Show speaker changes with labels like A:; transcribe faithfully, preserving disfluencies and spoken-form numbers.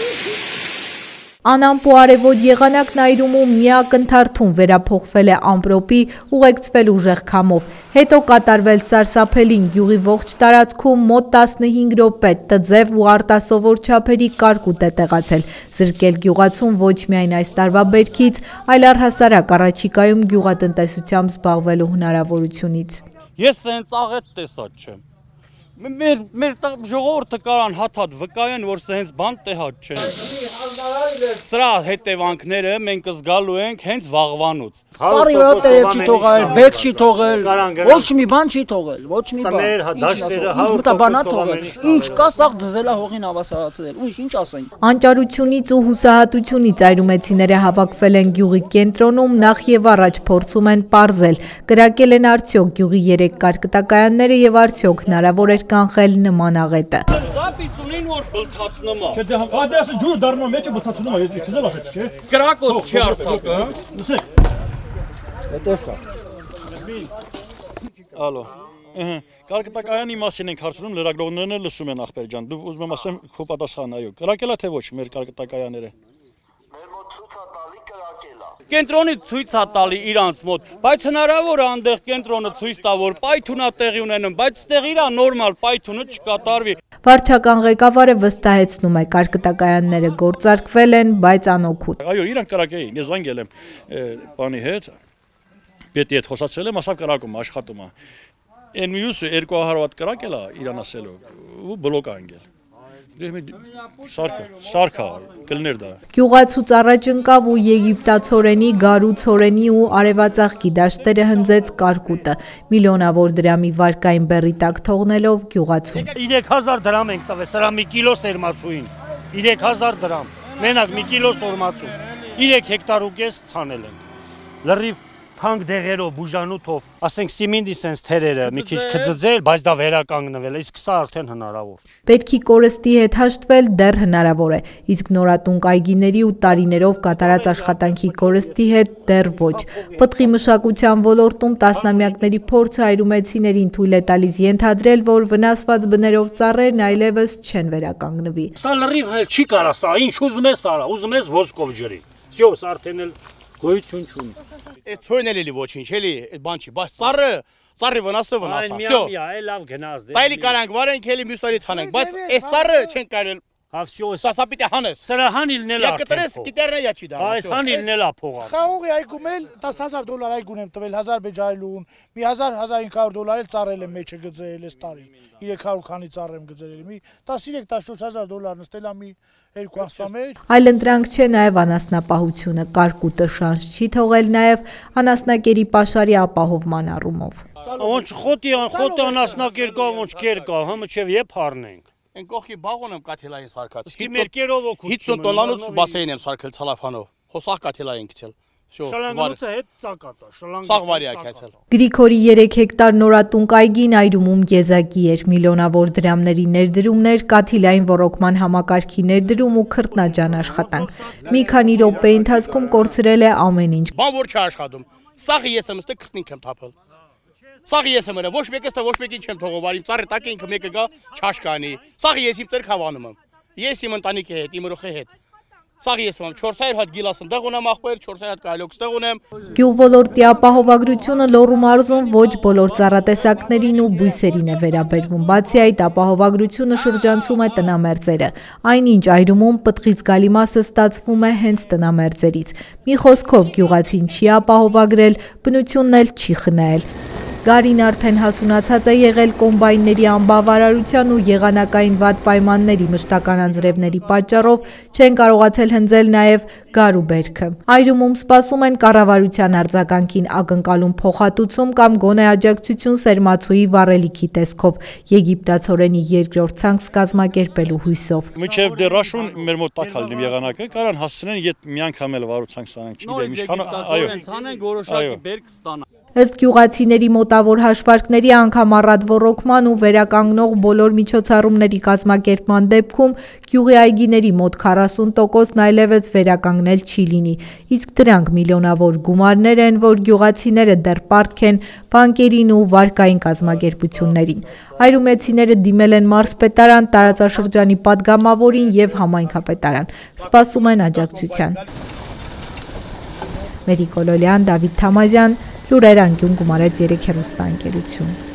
A: Անամպու արևոտ եղանակն այրումում միակ ընթարթում վերափոխվել է ամպրոպի, ուղեկցվել ուժեղ քամով, հետո կատարվել սարսափելին գյուղի ողջ տարածքում մոտ տասնհինգ րոպե տձև ու արտասովոր չափերի կարկուտ է տեղացել, զրկել գյուղացուն ոչ միայն այս տարվա բերքից, այլ առհասարակ առաջիկայում գյուղատնտեսությամբ զբաղվելու հնարավորությունից։
B: Ես հենց աղետ տեսած չեմ։ Մեր ժողովուրդը կարան հաթաթ վկայեն, որ սենց բան տեղած չեն։ Սրա հետևանքները մենք զգալու ենք հենց վաղվանուց։
C: Սարի վրա տերև չի թողել, բեկ չի թողել, ոչ մի բան չի թողել, ոչ մի բան։
B: Տներ, դաշտերը հարյուր
C: տոկոս թողել։ Ինչ կա, սաղ դզելա հողին հավասարացրել, ու ինչ ասենք։
A: Անճարությունից ու հուսահատությունից այրումեցիները հավաքվել են գյուղի կենտրոնում, նախ եւ առաջ փորձում են պարզել, կրակել են արդյոք գյուղի երեք կարկտակայանները եւ արդյոք հնարավոր էր կանխել նման աղետը։
B: Զապիս ունին որ բլթացնում է։
D: Չէ, հադասը ջուր դառնում է, չէ, բլթացնում է, քեզ ասեց, չէ։
B: Կրակոց չի արցակը։
D: Լսեք։ Հետեսա։
B: Ալո։ Ահա, կարկտակայանի մասին ենք հարցնում, լրագրողներն էլ լսում են ախպեր ջան։ Դու ուզում եմ ասեմ քո պատասխանը, այո։ Կրակելա թե ոչ մեր կարկտակայանները։ Կենտրոնի ցույց է տալի իրանց մոտ, բայց հնարավոր է այնտեղ կենտրոնը ցույց տա, որ պայթունա տեղի ունենում, բայց այստեղ իրա նորմալ պայթունը չկատարվի։
A: Վարչական ղեկավարը վստահեցնում է, կարկտակայանները գործարկվել են, բայց անօգուտ։
B: Այո, իրանք կրակեին, ես զանգել եմ բանի հետ, պետի հետ խոսացել եմ, ասավ կրակում աշխատում է։ Այն մյուսը երկու հազար կրակել է իրան ասելով ու բլոկ է անգել։ Սարքա, սարքա, կլներ դա։
A: Գյուղացուց առաջ ընկավ ու եգիպտացորենի, գարու ցորենի ու արևածաղկի դաշտերը հնձեց կարկուտը, միլիոնավոր դրամի վարկային բեռի տակ թողնելով գյուղացուն։
E: երեք հազար դրամ ենք տվել, սրա մի կիլո սերմացուին, երեք հազար դրամ, մենակ մի կիլո սորմացու, երեք հեկտար ու կես ցանել ենք, լրիվ թանկ դեղերով, բուժանութով, ասենք սիմինդի սենց թերերը մի քիչ քծծել, բայց դա վերականգնվել է, իսկ սա արդեն հնարավոր։
A: Պետքի կորստի հետ հաշտվել դեռ հնարավոր է, իսկ նորատունկ այգիների ու տարիներով կատարած աշխատանքի կորստի հետ դեռ ոչ։ Պտղի մշակության ոլորտում տասնամյակների փորձը այրումեցիներին թույլ է տալիս ենթադրել, որ վնասված բներով ծառերն այլևս չեն վերականգնվի։
E: Սա լրիվ հել չի կարա սա, ինչ ուզում ես արա, ուզում ես ոսկով ջրի։ Всё, սա արդեն էլ գոյություն չունի։
F: Այդ ցույն էլի ոչինչ, էլի, այդ բան չի, բայց ծառը, ծառի վնասը վնասա։
E: Всё։ Այ լավ գնաց դե։
F: Տայլի կարանք վարենք, էլի մյուս տարի ցանենք, բայց այս ծառը չեն կարել։
E: Հա всё։
F: Սա սա պիտի հանես։
E: Սրա հանիլն էլ
F: Յա կտրես, կիտերնա յա չի դառնա։
E: Այս հանիլն էլ է փողա։
C: Խաղողի այգում էլ տասը հազար դոլար այգուն եմ տվել, հազար բեջայլուն, մի հազար հազար հինգ հարյուր դոլար էլ ծառել եմ մեջը գծել այս տարի։ երեք հարյուր քանի ծառ եմ գծել էլի, մի տասնյոթ տասնչորս հազար դոլար նստել է մի երկու ամսվա մեջ։
A: Այլ ընտրանք չէ նաև անասնապահությունը, կարկուտը շանս չի թողել նաև անասնակերի պաշարի ապահովման առումով։
E: Ոնց խոտի խոտի անասնակեր կա, ոնց կեր կա, հա մչև եփ առնենք։
F: Այն կողքի բաղոն եմ կաթելային սարքած։
E: Իսկ մեր կերով օգուտ։
F: հինգ տոննանոց բասեին եմ սարքել ցալաֆանով։ Հոսախ կաթելային գցել։
E: Շլանգանոցը հետ ծակած է, շլանգ։
F: Սաղ վարիա քացել։
A: Գրիգորի երեք հեկտար նորատունկ այգին այրումում եզակի էր, միլիոնավոր դրամների ներդրումներ, կաթիլային ոռոգման համակարգի ներդրում ու քրտնաջան աշխատանք։ Մի քանի րոպեի ընթացքում կորցրել է ամեն ինչ։
F: Բան որ չաշխատում։ Սաղը ես եմ ստե քրտնինք եմ թափել։ Սաղը ես եմ ըրը, ոչ մեկը ստե ոչ մեկին չեմ թողով, արիմ ծառի տակ ինքը մեկը գա չաշխանի։ Սաղը ես իմ ծերքավանում եմ։ Ես իմ ընտանիքի հետ, իմ ռոխի հետ։ Սաղ ես եմ չորս հարյուր հատ գիլասն դեղ ունեմ ախպեր, չորս հարյուր հատ կայլոքս դեղ ունեմ։
A: Գյուղ ոլորտի ապահովագրությունը Լոռու մարզում ոչ բոլոր ծառատեսակներին ու բույսերին է վերաբերվում, բացի այդ ապահովագրությունը շրջանցում է տնամերձերը, այնինչ այրումում պտղի զգալի մասը ստացվում է հենց տնամերձերից։ Մի խոսքով գյուղացին չի ապահովագրել, բնությունն էլ չի խնայել։ Գարին արդեն հասունացած է եղել կոմբայնների անբավարարության ու եղանակային վատ պայմանների մշտական անձրևների պատճառով չեն կարողացել հնձել նաև գարու բերքը։ Այրումում սպասում են կառավարության արձագանքին ակնկալում փոխհատուցում կամ գոնե աջակցություն սերմացուի վառելիքի տեսքով, եգիպտացորենի երկրորդ ցանց կազմակերպելու հույսով։
B: Մինչև դեռ աշուն մեր մոտ տակ լինի եղանակը, կարան հասցնեն իդ մի անգամ էլ վարուցանք ստանանք, չգիտեմ, ինչքան այո։
E: Ցանենք որոշակի բերք ստանանք։
A: Ըստ գյուղացիների մոտավոր հաշվարկների անգամ առատ ոռոգման ու վերականգնող բոլոր միջոցառումների կազմակերպման դեպքում գյուղի այգիների մոտ քառասուն տոկոսն այլևս վերականգնել չի լինի, իսկ դրանք միլիոնավոր գումարներ են, որ գյուղացիները դեռ պարտք են բանկերին ու վարկային կազմակերպություններին։ Այրումեցիները դիմել են մարզպետարան, տարածաշրջանի պատգամավորին և համայնքապետարան, սպասում են աջակցության։ Մերիկ Օլոլյան, Դավիթ Թամազյան, Լուրեր անկյուն, Գումարեց երեք հեռուստաընկերություն։